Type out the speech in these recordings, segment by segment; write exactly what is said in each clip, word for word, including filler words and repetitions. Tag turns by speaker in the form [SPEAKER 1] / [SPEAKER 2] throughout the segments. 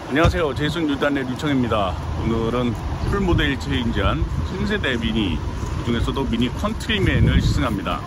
[SPEAKER 1] 안녕하세요. 제이슨 유단의 류청입니다. 오늘은 풀모델 체인지한 신세대 미니, 그 중에서도 미니 컨트리맨을 시승합니다.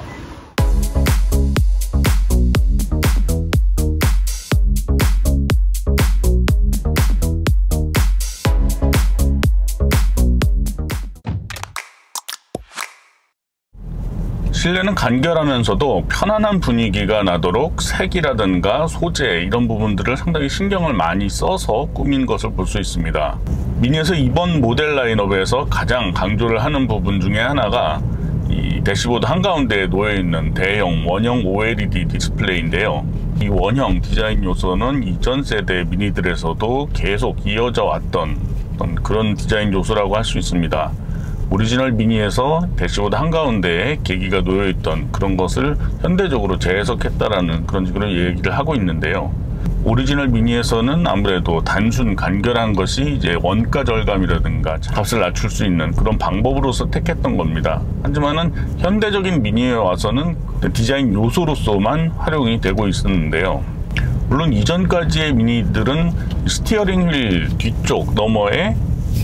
[SPEAKER 1] 실내는 간결하면서도 편안한 분위기가 나도록 색이라든가 소재 이런 부분들을 상당히 신경을 많이 써서 꾸민 것을 볼 수 있습니다. 미니에서 이번 모델 라인업에서 가장 강조를 하는 부분 중에 하나가 이 대시보드 한가운데에 놓여있는 대형 원형 오엘이디 디스플레이인데요. 이 원형 디자인 요소는 이전 세대 미니들에서도 계속 이어져 왔던 그런 디자인 요소라고 할 수 있습니다. 오리지널 미니에서 대시보드 한가운데에 계기가 놓여있던 그런 것을 현대적으로 재해석했다라는 그런 식으로 얘기를 하고 있는데요. 오리지널 미니에서는 아무래도 단순 간결한 것이 이제 원가 절감이라든가 값을 낮출 수 있는 그런 방법으로서 택했던 겁니다. 하지만은 현대적인 미니에 와서는 디자인 요소로서만 활용이 되고 있었는데요. 물론 이전까지의 미니들은 스티어링 휠 뒤쪽 너머에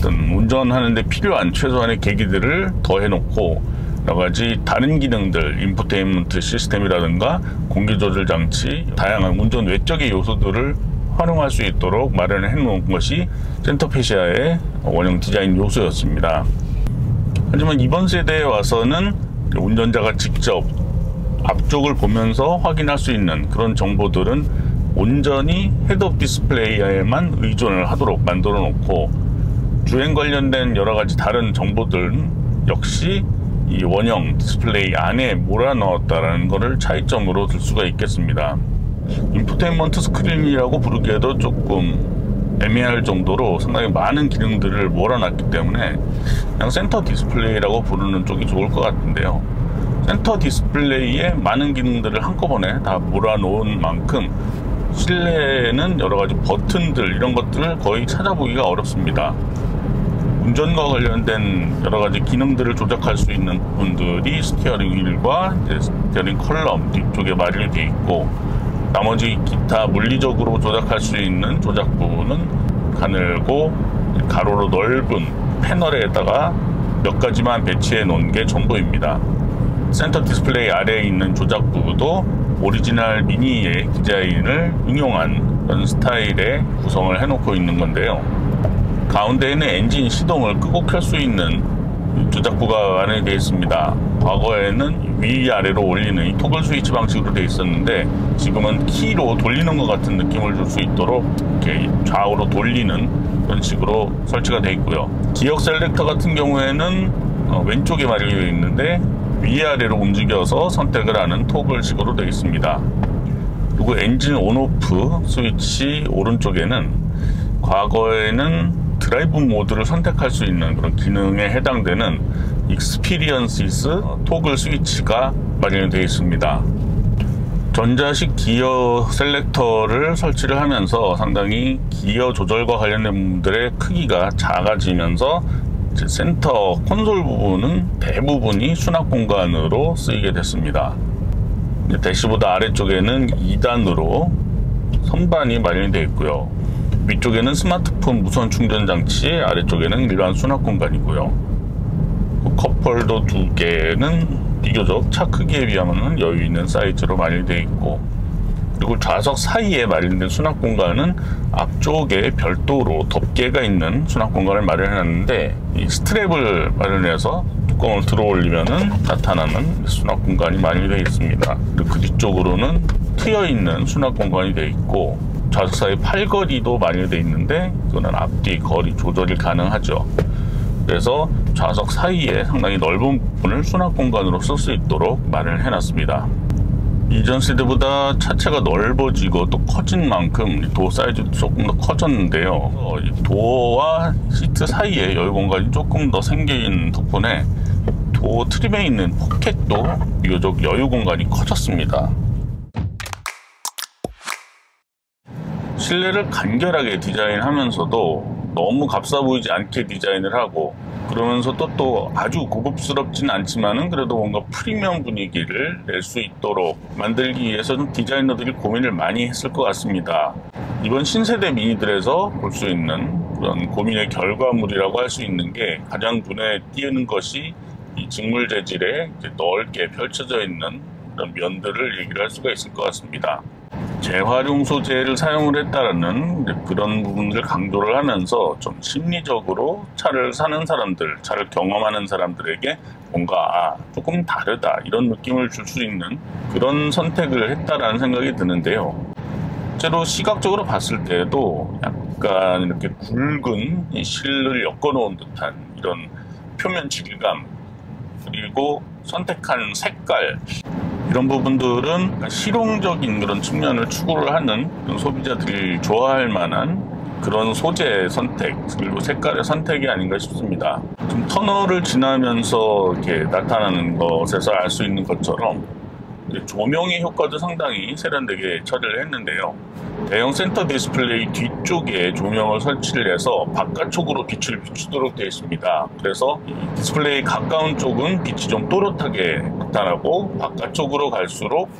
[SPEAKER 1] 운전하는데 필요한 최소한의 계기들을 더해놓고 여러가지 다른 기능들, 인포테인먼트 시스템이라든가 공기조절 장치, 다양한 운전 외적의 요소들을 활용할 수 있도록 마련해 놓은 것이 센터페시아의 원형 디자인 요소였습니다. 하지만 이번 세대에 와서는 운전자가 직접 앞쪽을 보면서 확인할 수 있는 그런 정보들은 온전히 헤드업 디스플레이에만 의존을 하도록 만들어 놓고, 주행 관련된 여러가지 다른 정보들은 역시 이 원형 디스플레이 안에 몰아넣었다는 것을 차이점으로 들 수가 있겠습니다. 인포테인먼트 스크린이라고 부르기에도 조금 애매할 정도로 상당히 많은 기능들을 몰아놨기 때문에 그냥 센터 디스플레이라고 부르는 쪽이 좋을 것 같은데요. 센터 디스플레이에 많은 기능들을 한꺼번에 다 몰아놓은 만큼 실내에는 여러가지 버튼들 이런 것들을 거의 찾아보기가 어렵습니다. 운전과 관련된 여러가지 기능들을 조작할 수 있는 부분들이 스티어링 휠과 스티어링 컬럼 뒤쪽에 마련이 되어 있고, 나머지 기타 물리적으로 조작할 수 있는 조작 부분은 가늘고 가로로 넓은 패널에다가 몇 가지만 배치해 놓은 게 전부입니다. 센터 디스플레이 아래에 있는 조작 부도 오리지널 미니의 디자인을 응용한 그런 스타일의 구성을 해놓고 있는 건데요. 가운데에는 엔진 시동을 끄고 켤 수 있는 조작부가 마련이 되어 있습니다. 과거에는 위아래로 올리는 이 토글 스위치 방식으로 되어 있었는데, 지금은 키로 돌리는 것 같은 느낌을 줄 수 있도록 이렇게 좌우로 돌리는 그런 식으로 설치가 되어 있고요. 기어 셀렉터 같은 경우에는 어, 왼쪽에 마련이 되어 있는데 위아래로 움직여서 선택을 하는 토글식으로 되어 있습니다. 그리고 엔진 온오프 스위치 오른쪽에는 과거에는 드라이브 모드를 선택할 수 있는 그런 기능에 해당되는 익스피리언시스 토글 스위치가 마련이 되어 있습니다. 전자식 기어 셀렉터를 설치를 하면서 상당히 기어 조절과 관련된 부분들의 크기가 작아지면서 센터 콘솔 부분은 대부분이 수납 공간으로 쓰이게 됐습니다. 대시보드 아래쪽에는 이 단으로 선반이 마련이 되어 있고요. 위쪽에는 스마트폰 무선 충전 장치, 아래쪽에는 일반 수납 공간이고요. 컵홀더 두 개는 비교적 차 크기에 비하면 여유 있는 사이즈로 마련되어 있고, 그리고 좌석 사이에 마련된 수납 공간은 앞쪽에 별도로 덮개가 있는 수납 공간을 마련해놨는데, 이 스트랩을 마련해서 뚜껑을 들어 올리면은 나타나는 수납 공간이 마련되어 있습니다. 그리고 그 뒤쪽으로는 트여 있는 수납 공간이 되어 있고, 좌석 사이 팔거리도 마련되어 있는데 이거는 앞뒤 거리 조절이 가능하죠. 그래서 좌석 사이에 상당히 넓은 부분을 수납 공간으로 쓸 수 있도록 마련을 해놨습니다. 이전 세대보다 차체가 넓어지고 또 커진 만큼 도어 사이즈도 조금 더 커졌는데요. 도어와 시트 사이에 여유 공간이 조금 더 생긴 덕분에 도어 트림에 있는 포켓도 비교적 여유 공간이 커졌습니다. 실내를 간결하게 디자인하면서도 너무 값싸 보이지 않게 디자인을 하고, 그러면서도 또 아주 고급스럽진 않지만은 그래도 뭔가 프리미엄 분위기를 낼 수 있도록 만들기 위해서는 디자이너들이 고민을 많이 했을 것 같습니다. 이번 신세대 미니들에서 볼 수 있는 그런 고민의 결과물이라고 할 수 있는 게 가장 눈에 띄는 것이 이 직물 재질에 이제 넓게 펼쳐져 있는 그런 면들을 얘기를 할 수가 있을 것 같습니다. 재활용 소재를 사용을 했다라는 그런 부분들을 강조를 하면서 좀 심리적으로 차를 사는 사람들, 차를 경험하는 사람들에게 뭔가 아, 조금 다르다 이런 느낌을 줄 수 있는 그런 선택을 했다라는 생각이 드는데요. 실제로 시각적으로 봤을 때에도 약간 이렇게 굵은 실을 엮어놓은 듯한 이런 표면 질감, 그리고 선택한 색깔, 이런 부분들은 실용적인 그런 측면을 추구를 하는 소비자들이 좋아할 만한 그런 소재 선택, 그리고 색깔의 선택이 아닌가 싶습니다. 좀 터널을 지나면서 이렇게 나타나는 것에서 알 수 있는 것처럼 조명의 효과도 상당히 세련되게 처리를 했는데요. 대형 센터 디스플레이 뒤쪽에 조명을 설치를 해서 바깥쪽으로 빛을 비추도록 되어 있습니다. 그래서 디스플레이 가까운 쪽은 빛이 좀 또렷하게 나타나고 바깥쪽으로 갈수록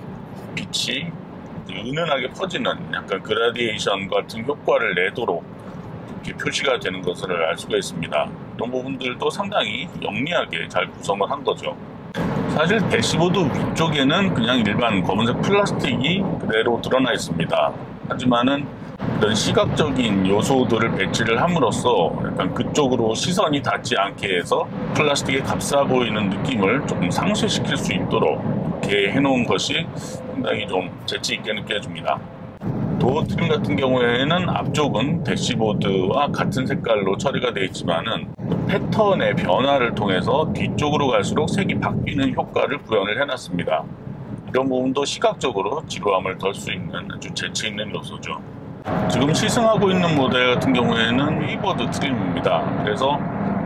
[SPEAKER 1] 빛이 은은하게 퍼지는 약간 그라디에이션 같은 효과를 내도록 이렇게 표시가 되는 것을 알 수가 있습니다. 이런 부분들도 상당히 영리하게 잘 구성을 한 거죠. 사실 대시보드 위쪽에는 그냥 일반 검은색 플라스틱이 그대로 드러나 있습니다. 하지만은 이런 시각적인 요소들을 배치를 함으로써 약간 그쪽으로 시선이 닿지 않게 해서 플라스틱의 값싸 보이는 느낌을 조금 상쇄시킬 수 있도록 이렇게 해놓은 것이 상당히 좀 재치 있게 느껴집니다. 도어 트림 같은 경우에는 앞쪽은 대시보드와 같은 색깔로 처리가 되어 있지만은 패턴의 변화를 통해서 뒤쪽으로 갈수록 색이 바뀌는 효과를 구현을 해놨습니다. 이런 부분도 시각적으로 지루함을 덜 수 있는 아주 재치 있는 요소죠. 지금 시승하고 있는 모델 같은 경우에는 웨이버드 트림입니다. 그래서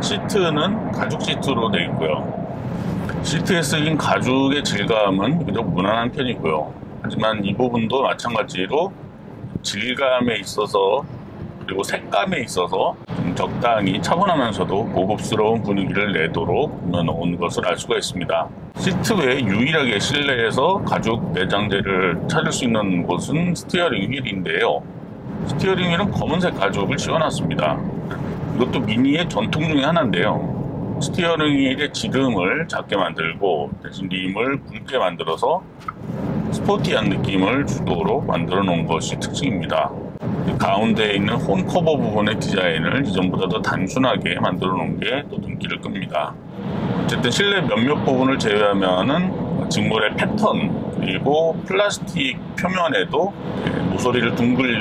[SPEAKER 1] 시트는 가죽 시트로 되어 있고요. 시트에 쓰인 가죽의 질감은 그저 무난한 편이고요. 하지만 이 부분도 마찬가지로 질감에 있어서 그리고 색감에 있어서 좀 적당히 차분하면서도 고급스러운 분위기를 내도록 꾸며놓은 것을 알 수가 있습니다. 시트 외에 유일하게 실내에서 가죽 내장재를 찾을 수 있는 곳은 스티어링 휠인데요. 스티어링 휠은 검은색 가죽을 씌워놨습니다. 이것도 미니의 전통 중에 하나인데요. 스티어링 휠의 지름을 작게 만들고 대신 림을 굵게 만들어서 스포티한 느낌을 주도록 만들어 놓은 것이 특징입니다. 가운데에 있는 혼 커버 부분의 디자인을 이전보다 더 단순하게 만들어 놓은 게 또 눈길을 끕니다. 어쨌든 실내 몇몇 부분을 제외하면은 직물의 패턴 그리고 플라스틱 표면에도 모서리를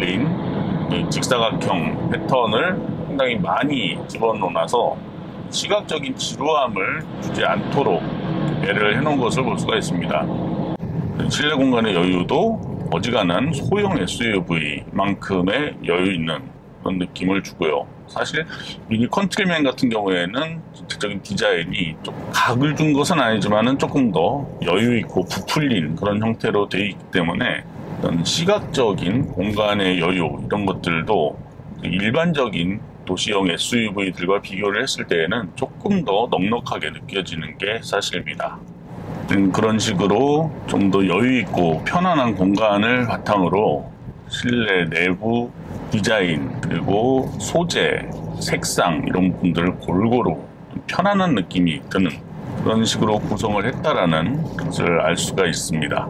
[SPEAKER 1] 둥글린 직사각형 패턴을 상당히 많이 집어넣어놔서 시각적인 지루함을 주지 않도록 배려를 해놓은 것을 볼 수가 있습니다. 실내 공간의 여유도 어지간한 소형 에스유브이만큼의 여유 있는 그런 느낌을 주고요. 사실 미니 컨트리맨 같은 경우에는 전체적인 디자인이 좀 각을 준 것은 아니지만은 조금 더 여유 있고 부풀린 그런 형태로 되어 있기 때문에 어떤 시각적인 공간의 여유 이런 것들도 일반적인 도시형 에스유브이들과 비교를 했을 때에는 조금 더 넉넉하게 느껴지는 게 사실입니다. 그런 식으로 좀 더 여유있고 편안한 공간을 바탕으로 실내 내부 디자인 그리고 소재, 색상 이런 부분들을 골고루 편안한 느낌이 드는 그런 식으로 구성을 했다라는 것을 알 수가 있습니다.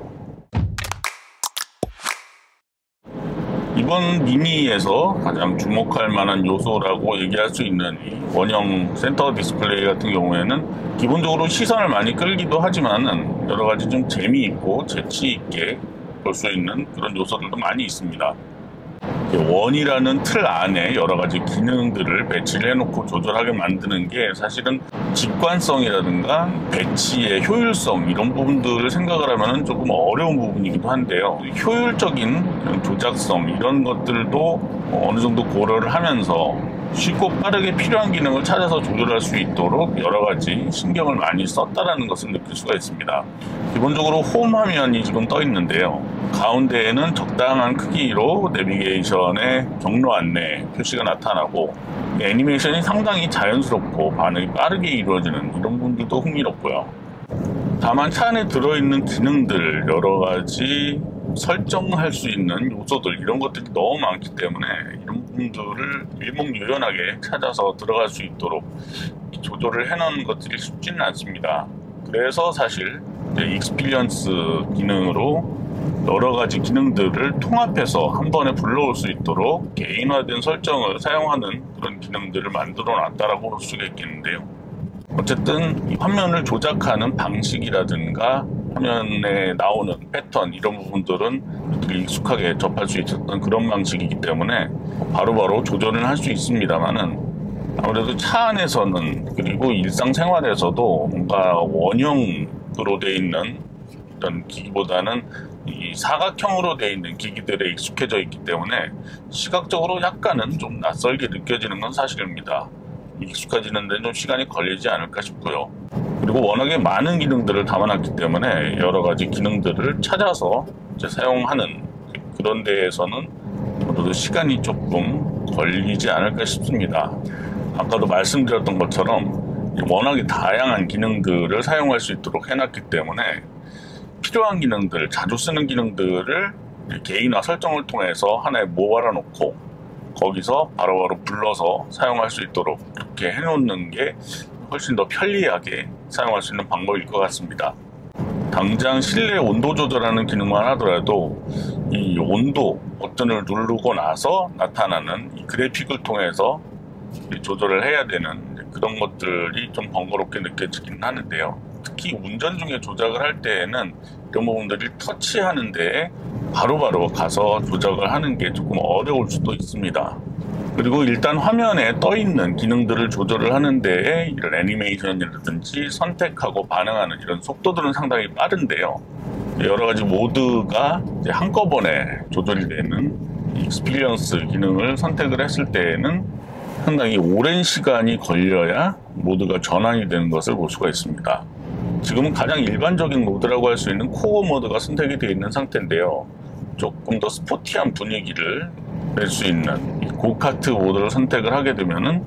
[SPEAKER 1] 이번 미니에서 가장 주목할 만한 요소라고 얘기할 수 있는 이 원형 센터 디스플레이 같은 경우에는 기본적으로 시선을 많이 끌기도 하지만은 여러 가지 좀 재미있고 재치있게 볼 수 있는 그런 요소들도 많이 있습니다. 원이라는 틀 안에 여러 가지 기능들을 배치를 해놓고 조절하게 만드는 게 사실은 직관성이라든가 배치의 효율성 이런 부분들을 생각을 하면 조금 어려운 부분이기도 한데요. 효율적인 조작성 이런 것들도 어느 정도 고려를 하면서 쉽고 빠르게 필요한 기능을 찾아서 조절할 수 있도록 여러 가지 신경을 많이 썼다라는 것을 느낄 수가 있습니다. 기본적으로 홈 화면이 지금 떠 있는데요. 가운데에는 적당한 크기로 내비게이션의 경로 안내 표시가 나타나고 애니메이션이 상당히 자연스럽고 반응이 빠르게 이루어지는 이런 부분들도 흥미롭고요. 다만 차 안에 들어있는 기능들, 여러 가지 설정할 수 있는 요소들, 이런 것들이 너무 많기 때문에 이런 부분들을 일목요연하게 찾아서 들어갈 수 있도록 조절을 해놓은 것들이 쉽지는 않습니다. 그래서 사실 익스피리언스 기능으로 여러 가지 기능들을 통합해서 한 번에 불러올 수 있도록 개인화된 설정을 사용하는 그런 기능들을 만들어 놨다라고 볼 수가 있겠는데요. 어쨌든 이 화면을 조작하는 방식이라든가 화면에 나오는 패턴, 이런 부분들은 익숙하게 접할 수 있었던 그런 방식이기 때문에 바로바로 조절을 할 수 있습니다만은, 아무래도 차 안에서는, 그리고 일상생활에서도 뭔가 원형으로 되어 있는 어떤 기기보다는 이 사각형으로 되어 있는 기기들에 익숙해져 있기 때문에 시각적으로 약간은 좀 낯설게 느껴지는 건 사실입니다. 익숙해지는 데는 좀 시간이 걸리지 않을까 싶고요. 그리고 워낙에 많은 기능들을 담아놨기 때문에 여러 가지 기능들을 찾아서 이제 사용하는 그런 데에서는 아무래도 시간이 조금 걸리지 않을까 싶습니다. 아까도 말씀드렸던 것처럼 워낙에 다양한 기능들을 사용할 수 있도록 해놨기 때문에 필요한 기능들, 자주 쓰는 기능들을 개인화 설정을 통해서 하나에 모아라 놓고 거기서 바로바로 불러서 사용할 수 있도록 이렇게 해놓는 게 훨씬 더 편리하게 사용할 수 있는 방법일 것 같습니다. 당장 실내 온도 조절하는 기능만 하더라도 이 온도 버튼을 누르고 나서 나타나는 이 그래픽을 통해서 조절을 해야 되는 그런 것들이 좀 번거롭게 느껴지긴 하는데요. 특히 운전 중에 조작을 할 때에는 이런 부분들을 터치하는 데 바로바로 가서 조작을 하는 게 조금 어려울 수도 있습니다. 그리고 일단 화면에 떠 있는 기능들을 조절을 하는 데에 이런 애니메이션이라든지 선택하고 반응하는 이런 속도들은 상당히 빠른데요. 여러 가지 모드가 이제 한꺼번에 조절이 되는 익스피리언스 기능을 선택을 했을 때에는 상당히 오랜 시간이 걸려야 모드가 전환이 되는 것을 볼 수가 있습니다. 지금은 가장 일반적인 모드라고 할 수 있는 코어 모드가 선택이 되어 있는 상태인데요. 조금 더 스포티한 분위기를 낼 수 있는 이 고카트 모드를 선택을 하게 되면은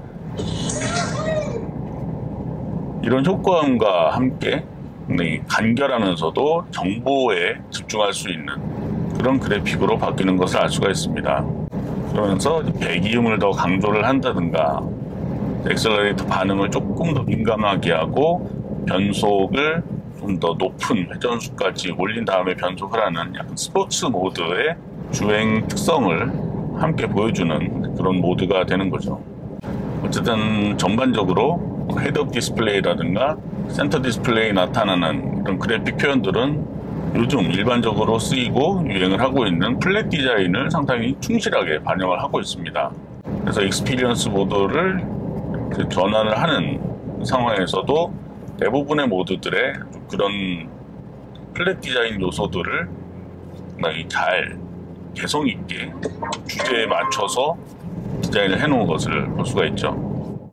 [SPEAKER 1] 이런 효과음과 함께 간결하면서도 정보에 집중할 수 있는 그런 그래픽으로 바뀌는 것을 알 수가 있습니다. 그러면서 배기음을 더 강조를 한다든가 엑셀러레이터 반응을 조금 더 민감하게 하고 변속을 좀 더 높은 회전수까지 올린 다음에 변속을 하는 약간 스포츠 모드의 주행 특성을 함께 보여주는 그런 모드가 되는 거죠. 어쨌든 전반적으로 헤드업 디스플레이라든가 센터 디스플레이에 나타나는 이런 그래픽 표현들은 요즘 일반적으로 쓰이고 유행을 하고 있는 플랫 디자인을 상당히 충실하게 반영을 하고 있습니다. 그래서 익스피리언스 모드를 전환을 하는 상황에서도 대부분의 모드들의 그런 플랫 디자인 요소들을 상당히 잘 개성 있게 주제에 맞춰서 디자인을 해놓은 것을 볼 수가 있죠.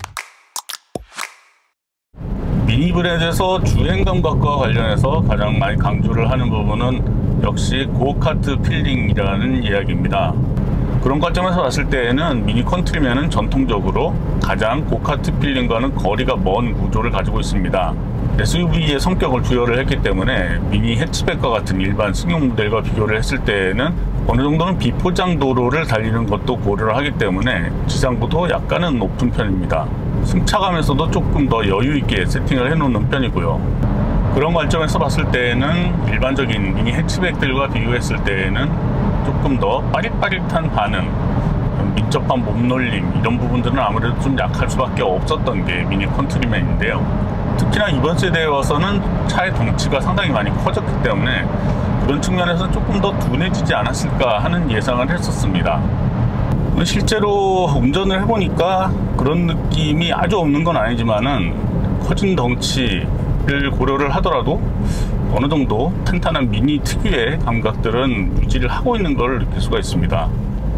[SPEAKER 1] 미니 브랜드에서 주행 감각과 관련해서 가장 많이 강조를 하는 부분은 역시 고카트 필링이라는 이야기입니다. 그런 관점에서 봤을 때에는 미니 컨트리맨은 전통적으로 가장 고카트 필링과는 거리가 먼 구조를 가지고 있습니다. 에스유브이의 성격을 부여를 했기 때문에 미니 해치백과 같은 일반 승용 모델과 비교를 했을 때에는 어느 정도는 비포장 도로를 달리는 것도 고려를 하기 때문에 지상부도 약간은 높은 편입니다. 승차감에서도 조금 더 여유 있게 세팅을 해놓는 편이고요. 그런 관점에서 봤을 때에는 일반적인 미니 해치백들과 비교했을 때에는 조금 더 빠릿빠릿한 반응, 민첩한 몸놀림, 이런 부분들은 아무래도 좀 약할 수밖에 없었던 게 미니 컨트리맨인데요. 특히나 이번 세대에 와서는 차의 덩치가 상당히 많이 커졌기 때문에 그런 측면에서 조금 더 둔해지지 않았을까 하는 예상을 했었습니다. 실제로 운전을 해보니까 그런 느낌이 아주 없는 건 아니지만은 커진 덩치를 고려를 하더라도 어느 정도 탄탄한 미니 특유의 감각들은 유지를 하고 있는 걸 느낄 수가 있습니다.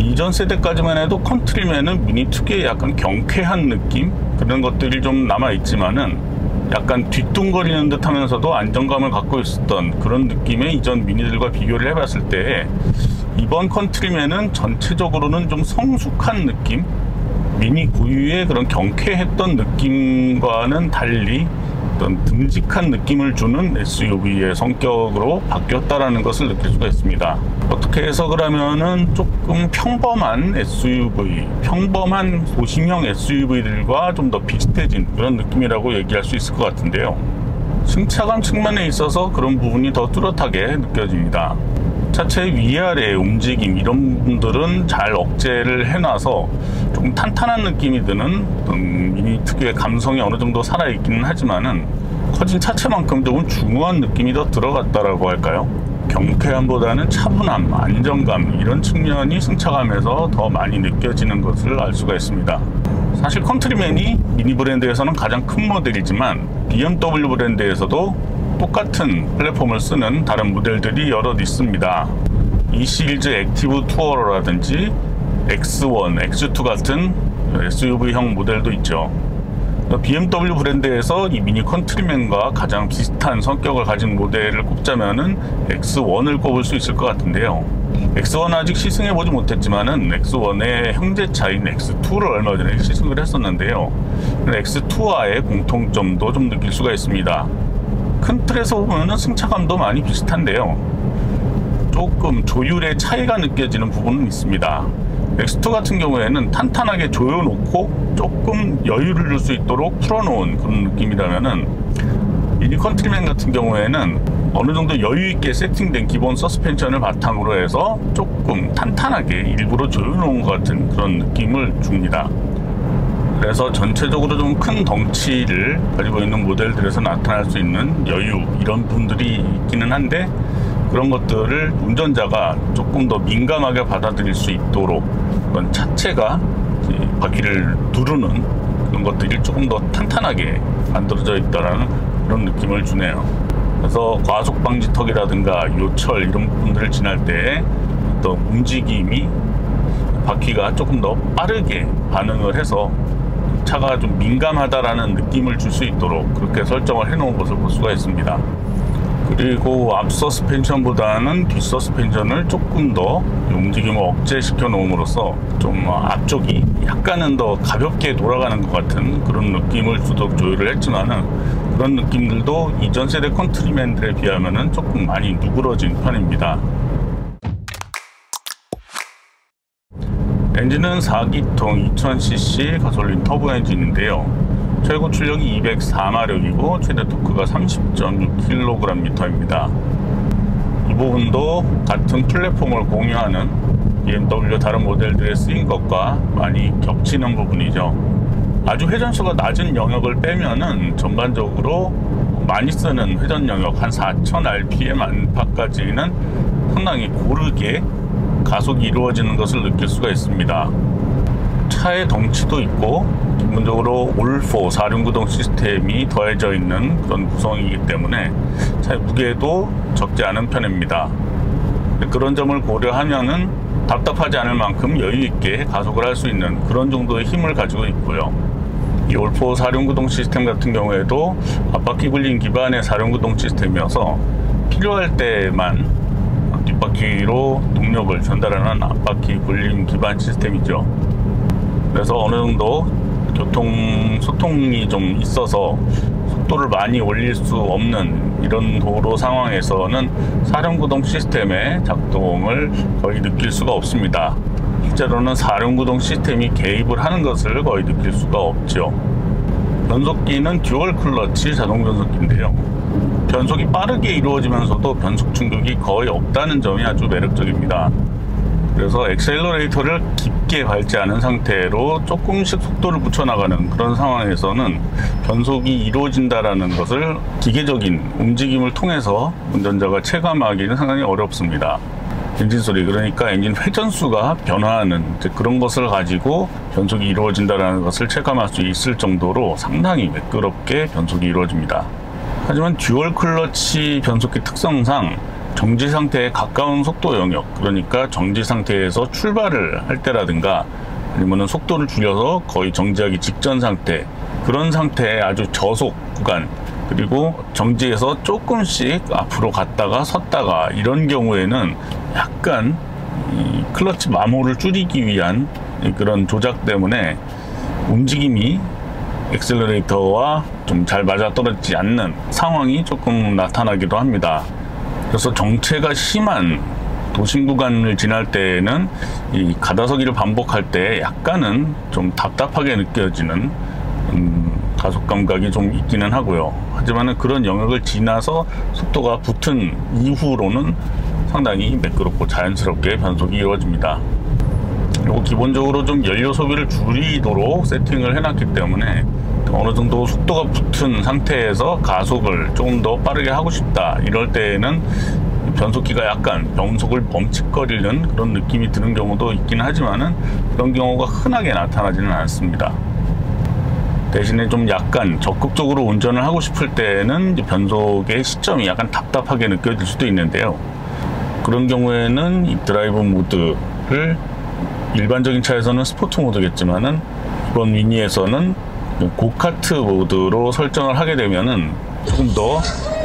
[SPEAKER 1] 이전 세대까지만 해도 컨트리맨은 미니 특유의 약간 경쾌한 느낌? 그런 것들이 좀 남아있지만은 약간 뒤뚱거리는 듯 하면서도 안정감을 갖고 있었던 그런 느낌의 이전 미니들과 비교를 해봤을 때 이번 컨트리맨은 전체적으로는 좀 성숙한 느낌? 미니 고유의 그런 경쾌했던 느낌과는 달리 어떤 듬직한 느낌을 주는 에스유브이의 성격으로 바뀌었다라는 것을 느낄 수가 있습니다. 어떻게 해석을 하면은 조금 평범한 에스유브이, 평범한 도심형 에스유브이들과 좀 더 비슷해진 그런 느낌이라고 얘기할 수 있을 것 같은데요. 승차감 측면에 있어서 그런 부분이 더 뚜렷하게 느껴집니다. 차체 위아래 움직임 이런 부분들은 잘 억제를 해놔서 조금 탄탄한 느낌이 드는 어떤 미니 특유의 감성이 어느 정도 살아있기는 하지만은 커진 차체만큼 조금 중후한 느낌이 더 들어갔다라고 할까요? 경쾌함보다는 차분함, 안정감 이런 측면이 승차감에서 더 많이 느껴지는 것을 알 수가 있습니다. 사실 컨트리맨이 미니 브랜드에서는 가장 큰 모델이지만 비엠더블유 브랜드에서도 똑같은 플랫폼을 쓰는 다른 모델들이 여럿 있습니다. 이 시리즈 액티브 투어러라든지 엑스원, 엑스투 같은 에스유브이형 모델도 있죠. 비엠더블유 브랜드에서 이 미니 컨트리맨과 가장 비슷한 성격을 가진 모델을 꼽자면은 엑스원을 꼽을 수 있을 것 같은데요. 엑스원 아직 시승해보지 못했지만은 엑스원의 형제차인 엑스투를 얼마 전에 시승을 했었는데요. 엑스투와의 공통점도 좀 느낄 수가 있습니다. 큰 틀에서 보면은 승차감도 많이 비슷한데요. 조금 조율의 차이가 느껴지는 부분은 있습니다. 엑스투 같은 경우에는 탄탄하게 조여놓고 조금 여유를 줄 수 있도록 풀어놓은 그런 느낌이라면은 미니 컨트리맨 같은 경우에는 어느 정도 여유있게 세팅된 기본 서스펜션을 바탕으로 해서 조금 탄탄하게 일부러 조여놓은 것 같은 그런 느낌을 줍니다. 그래서 전체적으로 좀 큰 덩치를 가지고 있는 모델들에서 나타날 수 있는 여유 이런 부분들이 있기는 한데 그런 것들을 운전자가 조금 더 민감하게 받아들일 수 있도록 그런 차체가 바퀴를 누르는 그런 것들이 조금 더 탄탄하게 만들어져 있다는 그런 느낌을 주네요. 그래서 과속 방지턱이라든가 요철 이런 부분들을 지날 때 또 움직임이 바퀴가 조금 더 빠르게 반응을 해서 차가 좀 민감하다라는 느낌을 줄 수 있도록 그렇게 설정을 해놓은 것을 볼 수가 있습니다. 그리고 앞 서스펜션보다는 뒷 서스펜션을 조금 더 움직임을 억제시켜 놓음으로써 좀 앞쪽이 약간은 더 가볍게 돌아가는 것 같은 그런 느낌을 주도록 조율을 했지만은 그런 느낌들도 이전 세대 컨트리맨들에 비하면은 조금 많이 누그러진 편입니다. 엔진은 사 기통 이천 씨씨 가솔린 터보 엔진인데요. 최고 출력이 이백사 마력이고 최대 토크가 삼십 점 육 킬로그램미터입니다. 이 부분도 같은 플랫폼을 공유하는 비엠더블유 다른 모델들에 쓰인 것과 많이 겹치는 부분이죠. 아주 회전수가 낮은 영역을 빼면은 전반적으로 많이 쓰는 회전 영역 한 사천 알피엠 안팎까지는 상당히 고르게 가속이 이루어지는 것을 느낄 수가 있습니다. 차의 덩치도 있고 기본적으로 올포 사륜구동 시스템이 더해져 있는 그런 구성이기 때문에 차의 무게도 적지 않은 편입니다. 그런 점을 고려하면은 답답하지 않을 만큼 여유있게 가속을 할 수 있는 그런 정도의 힘을 가지고 있고요. 이 올포 사륜구동 시스템 같은 경우에도 앞바퀴 굴림 기반의 사륜구동 시스템이어서 필요할 때만 뒷바퀴로 동력을 전달하는 앞바퀴 굴림 기반 시스템이죠. 그래서 어느 정도 교통 소통이 좀 있어서 속도를 많이 올릴 수 없는 이런 도로 상황에서는 사륜구동 시스템의 작동을 거의 느낄 수가 없습니다. 실제로는 사륜구동 시스템이 개입을 하는 것을 거의 느낄 수가 없죠. 변속기는 듀얼 클러치 자동 변속기인데요. 변속이 빠르게 이루어지면서도 변속 충격이 거의 없다는 점이 아주 매력적입니다. 그래서 엑셀러레이터를 깊게 밟지 않은 상태로 조금씩 속도를 붙여나가는 그런 상황에서는 변속이 이루어진다는 것을 기계적인 움직임을 통해서 운전자가 체감하기는 상당히 어렵습니다. 엔진 소리, 그러니까 엔진 회전수가 변화하는 그런 것을 가지고 변속이 이루어진다는 것을 체감할 수 있을 정도로 상당히 매끄럽게 변속이 이루어집니다. 하지만 듀얼 클러치 변속기 특성상 정지 상태에 가까운 속도 영역, 그러니까 정지 상태에서 출발을 할 때라든가 아니면 속도를 줄여서 거의 정지하기 직전 상태, 그런 상태의 아주 저속 구간, 그리고 정지해서 조금씩 앞으로 갔다가 섰다가 이런 경우에는 약간 이 클러치 마모를 줄이기 위한 그런 조작 때문에 움직임이 엑셀러레이터와 좀 잘 맞아떨어지지 않는 상황이 조금 나타나기도 합니다. 그래서 정체가 심한 도심 구간을 지날 때에는 이 가다서기를 반복할 때 약간은 좀 답답하게 느껴지는 음, 가속 감각이 좀 있기는 하고요. 하지만 그런 영역을 지나서 속도가 붙은 이후로는 상당히 매끄럽고 자연스럽게 변속이 이루어집니다. 그리고 기본적으로 좀 연료 소비를 줄이도록 세팅을 해놨기 때문에 어느 정도 속도가 붙은 상태에서 가속을 조금 더 빠르게 하고 싶다 이럴 때에는 변속기가 약간 변속을 멈칫거리는 그런 느낌이 드는 경우도 있긴 하지만은 그런 경우가 흔하게 나타나지는 않습니다. 대신에 좀 약간 적극적으로 운전을 하고 싶을 때는 변속의 시점이 약간 답답하게 느껴질 수도 있는데요. 그런 경우에는 이 드라이브 모드를 일반적인 차에서는 스포츠 모드겠지만은 이번 미니에서는 고카트 모드로 설정을 하게 되면은 조금 더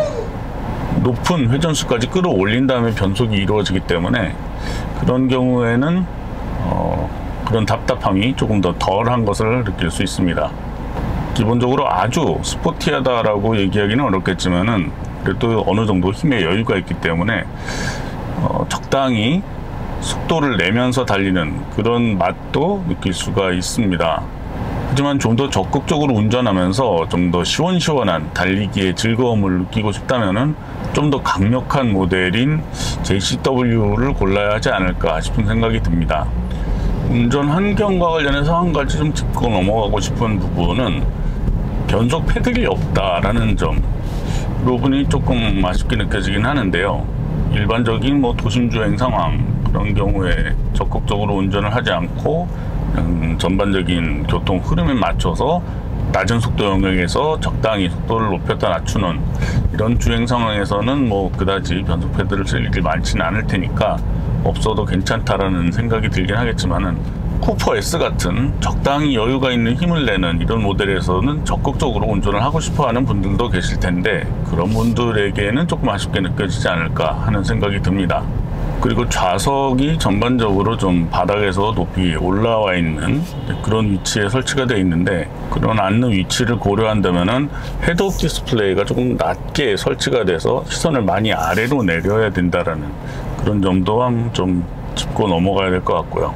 [SPEAKER 1] 높은 회전수까지 끌어올린 다음에 변속이 이루어지기 때문에 그런 경우에는 어, 그런 답답함이 조금 더 덜한 것을 느낄 수 있습니다. 기본적으로 아주 스포티하다라고 얘기하기는 어렵겠지만은 그래도 어느 정도 힘의 여유가 있기 때문에 어, 적당히 속도를 내면서 달리는 그런 맛도 느낄 수가 있습니다. 하지만 좀 더 적극적으로 운전하면서 좀 더 시원시원한 달리기의 즐거움을 느끼고 싶다면은 좀 더 강력한 모델인 제이씨더블유를 골라야 하지 않을까 싶은 생각이 듭니다. 운전 환경과 관련해서 한 가지 좀 짚고 넘어가고 싶은 부분은 변속 패들이 없다라는 점, 이 부분이 조금 아쉽게 느껴지긴 하는데요. 일반적인 뭐 도심주행 상황 그런 경우에 적극적으로 운전을 하지 않고 음, 전반적인 교통 흐름에 맞춰서 낮은 속도 영역에서 적당히 속도를 높였다 낮추는 이런 주행 상황에서는 뭐 그다지 변속 패드를 쓸 일이 많지는 않을 테니까 없어도 괜찮다라는 생각이 들긴 하겠지만은 쿠퍼 S 같은 적당히 여유가 있는 힘을 내는 이런 모델에서는 적극적으로 운전을 하고 싶어 하는 분들도 계실 텐데 그런 분들에게는 조금 아쉽게 느껴지지 않을까 하는 생각이 듭니다. 그리고 좌석이 전반적으로 좀 바닥에서 높이 올라와 있는 그런 위치에 설치가 되어 있는데 그런 앉는 위치를 고려한다면은 헤드업 디스플레이가 조금 낮게 설치가 돼서 시선을 많이 아래로 내려야 된다라는 그런 점도 한번 좀 짚고 넘어가야 될 것 같고요.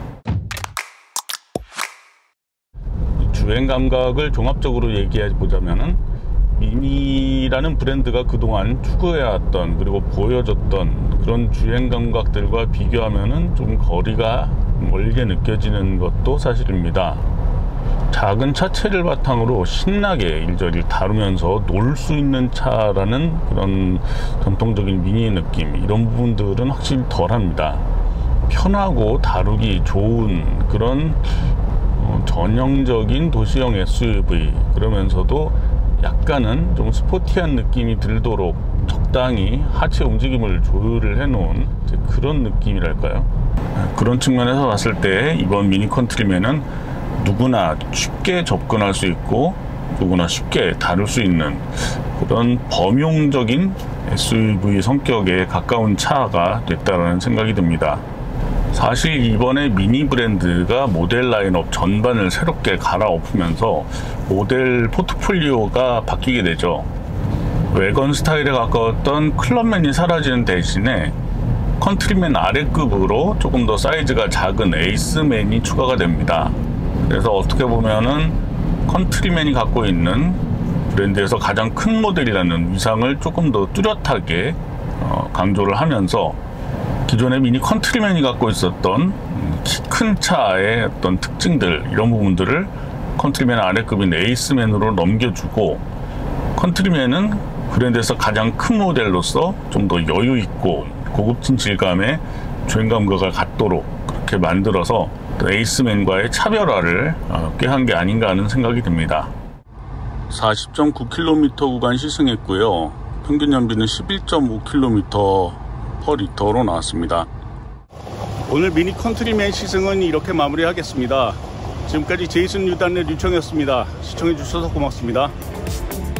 [SPEAKER 1] 주행 감각을 종합적으로 얘기해 보자면은 미니라는 브랜드가 그동안 추구해왔던 그리고 보여줬던 그런 주행 감각들과 비교하면은 좀 거리가 멀게 느껴지는 것도 사실입니다. 작은 차체를 바탕으로 신나게 일저리 다루면서 놀 수 있는 차라는 그런 전통적인 미니의 느낌, 이런 부분들은 확실히 덜합니다. 편하고 다루기 좋은 그런 어, 전형적인 도시형 에스유브이, 그러면서도 약간은 좀 스포티한 느낌이 들도록 적당히 하체 움직임을 조율을 해놓은 그런 느낌이랄까요. 그런 측면에서 봤을 때 이번 미니 컨트리맨은 누구나 쉽게 접근할 수 있고 누구나 쉽게 다룰 수 있는 그런 범용적인 에스유브이 성격에 가까운 차가 됐다는 생각이 듭니다. 사실 이번에 미니 브랜드가 모델 라인업 전반을 새롭게 갈아엎으면서 모델 포트폴리오가 바뀌게 되죠. 외건 스타일에 가까웠던 클럽맨이 사라지는 대신에 컨트리맨 아래급으로 조금 더 사이즈가 작은 에이스맨이 추가가 됩니다. 그래서 어떻게 보면은 컨트리맨이 갖고 있는 브랜드에서 가장 큰 모델이라는 위상을 조금 더 뚜렷하게 어, 강조를 하면서 기존의 미니 컨트리맨이 갖고 있었던 키 큰 차의 어떤 특징들, 이런 부분들을 컨트리맨 아래급인 에이스맨으로 넘겨주고, 컨트리맨은 브랜드에서 가장 큰 모델로서 좀 더 여유 있고 고급진 질감의 주행 감각을 갖도록 그렇게 만들어서 에이스맨과의 차별화를 꾀한 게 아닌가 하는 생각이 듭니다. 사십 점 구 킬로미터 구간 시승했고요. 평균 연비는 십일 점 오 킬로미터 퍼 리터로 나왔습니다.
[SPEAKER 2] 오늘 미니 컨트리맨 시승은 이렇게 마무리하겠습니다. 지금까지 제이슨 유단의 류청이었습니다. 시청해주셔서 고맙습니다.